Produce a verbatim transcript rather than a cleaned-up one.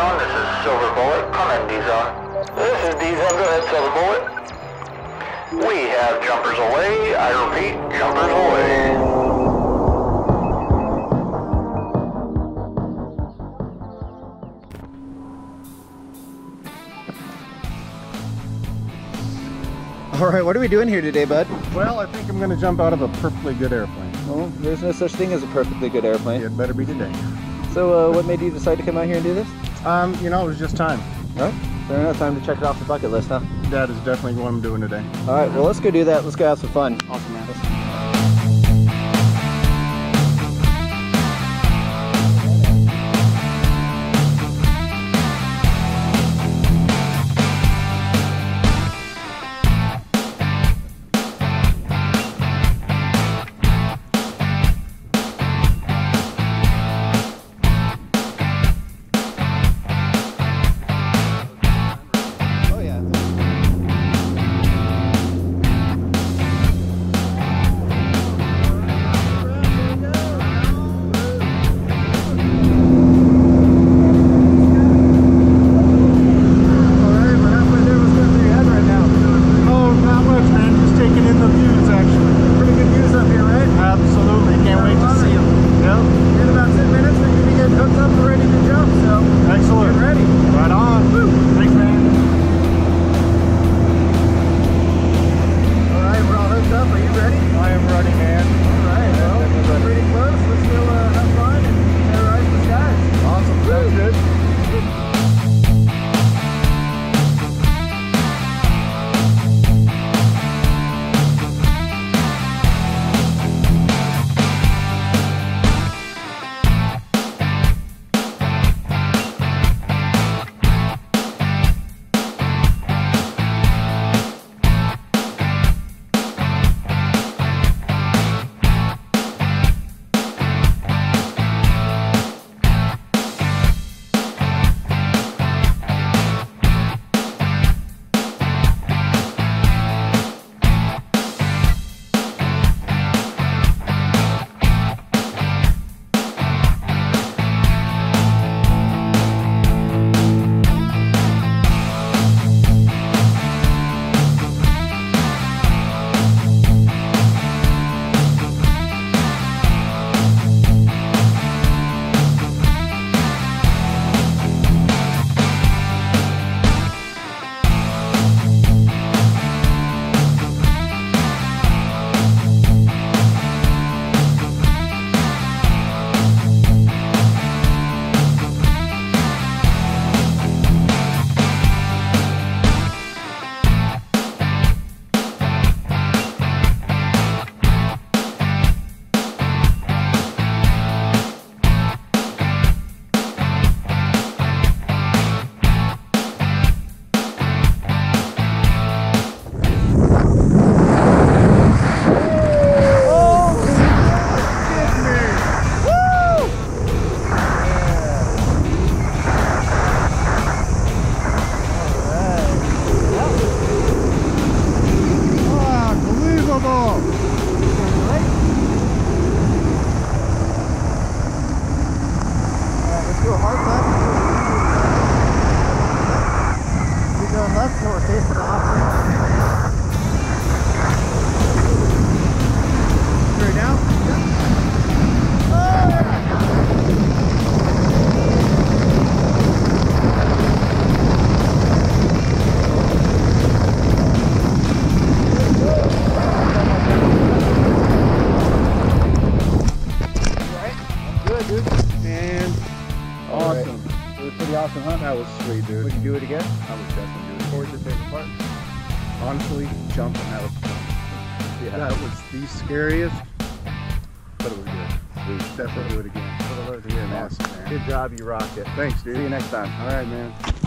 D-Zone, this is Silver Bullet. Come in, D-Zone. This is D-Zone, go ahead, Silver Bullet. We have jumpers away. I repeat, jumpers away. All right, what are we doing here today, bud? Well, I think I'm going to jump out of a perfectly good airplane. Well, there's no such thing as a perfectly good airplane. It better be today. So uh, what made you decide to come out here and do this? Um, you know, it was just time. All right, fair enough. Time to check it off the bucket list, huh? That is definitely what I'm doing today. All right, well, let's go do that. Let's go have some fun. Awesome, man. Awesome. It was pretty awesome, huh? That was sweet, dude. Would you do it again? I would definitely do it. What was your favorite part? Honestly, jumping, that was fun. Yeah. That was the scariest, but it was good. Sweet. Definitely do it again. What I love to hear, man. Awesome, man. Good job, you rocked it. Thanks, dude. See you next time. All right, man.